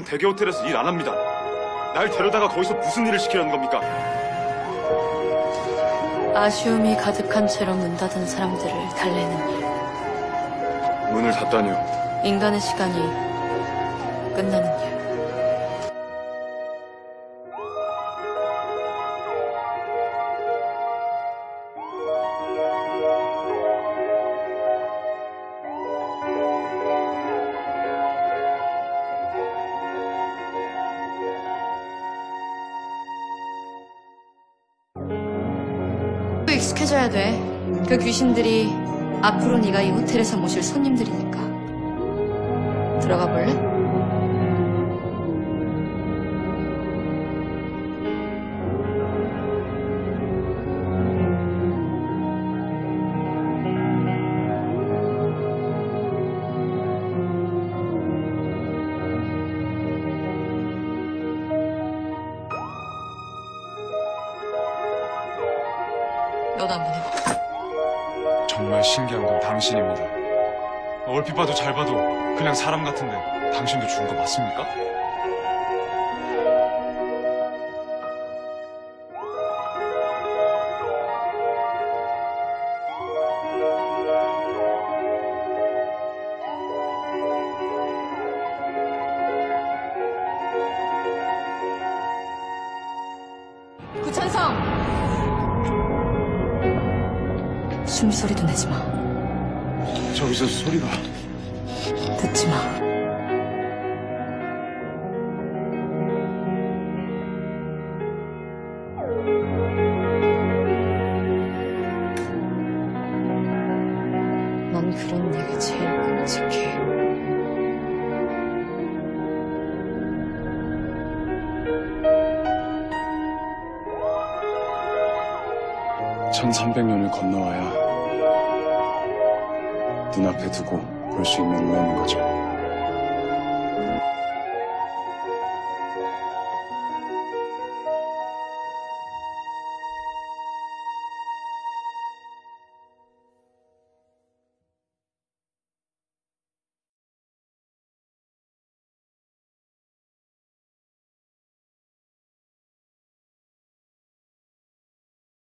대개 호텔에서 일 안 합니다. 날 데려다가 거기서 무슨 일을 시키려는 겁니까? 아쉬움이 가득한 채로 문 닫은 사람들을 달래는 일. 문을 닫다니요. 인간의 시간이 끝나는 일. 익숙해져야 돼. 그 귀신들이 앞으로 네가 이 호텔에서 모실 손님들이니까. 들어가 볼래? 너도 한번 해봐. 정말 신기한 건 당신입니다. 얼핏 봐도 잘 봐도 그냥 사람 같은데 당신도 죽은 거 맞습니까? 구천성! 숨소리도 내지 마. 저기서 소리가... 듣지 마. 난 그런 얘가 제일 끔찍해. 1300년을 건너와야 눈앞에 두고 볼 수 있는 우연인 거죠.